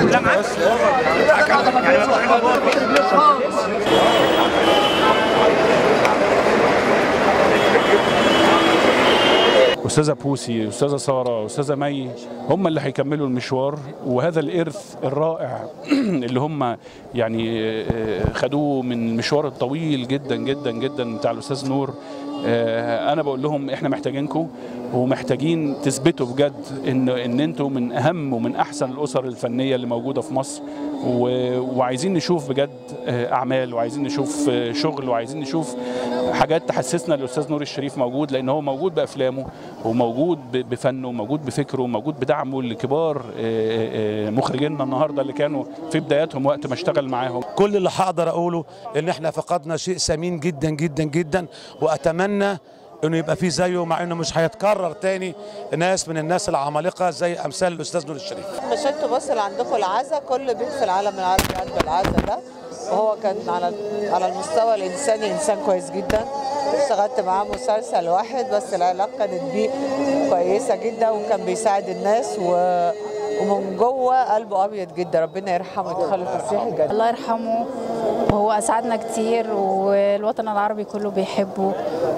أستاذة بوسي، أستاذة سارة، أستاذة مي، هم اللي هيكملوا المشوار، وهذا الإرث الرائع اللي هم يعني خدوه من المشوار الطويل جدا جدا جدا بتاع الأستاذ نور. أنا بقول لهم إحنا محتاجينكم، ومحتاجين تثبتوا بجد إن أنتوا من أهم ومن أحسن الأسر الفنية اللي موجودة في مصر، وعايزين نشوف بجد أعمال، وعايزين نشوف شغل، وعايزين نشوف حاجات تحسسنا الأستاذ نور الشريف موجود، لأن هو موجود بأفلامه وموجود بفنه وموجود بفكره وموجود بدعمه لكبار مخرجينا النهارده اللي كانوا في بداياتهم وقت ما اشتغل معاهم. كل اللي هقدر أقوله إن إحنا فقدنا شيء ثمين جدا جدا جدا، وأتمنى انه يبقى في زيه، مع انه مش هيتكرر تاني ناس من الناس العمالقه زي امثال الاستاذ نور الشريف. مش انتوا بس اللي عندكم العزا، كل بيت في العالم العربي عنده العزا ده، وهو كان على المستوى الانساني انسان كويس جدا. اشتغلت معاه مسلسل واحد بس العلاقه كانت بيه كويسه جدا، وكان بيساعد الناس ومن جوه قلبه ابيض جدا. ربنا يرحمه ويدخله في الفسيح الجنة. الله يرحمه، وهو اسعدنا كتير، والوطن العربي كله بيحبه،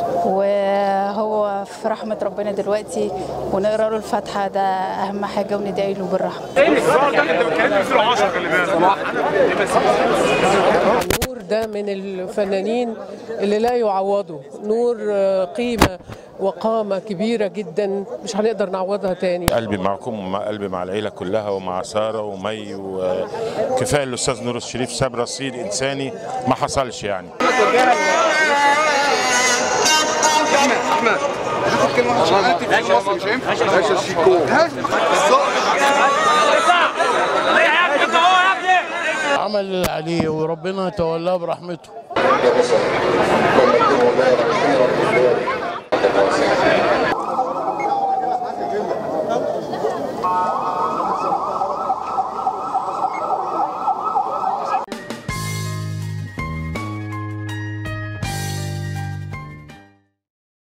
وهو في رحمه ربنا دلوقتي، ونقرا له الفاتحه، ده اهم حاجه، وندعي له بالرحمه. نور ده من الفنانين اللي لا يعوضوا. نور قيمه وقامة كبيرة جدا مش هنقدر نعوضها تاني. قلبي معكم، قلبي مع العيلة كلها، ومع سارة ومي، وكفاية الأستاذ نور الشريف ساب رصيد إنساني ما حصلش يعني. أحمد هاخد كلمة واحدة عشان أنت في مصر مش هينفع. باشا شيكو عمل اللي عليه، وربنا يتولاه برحمته.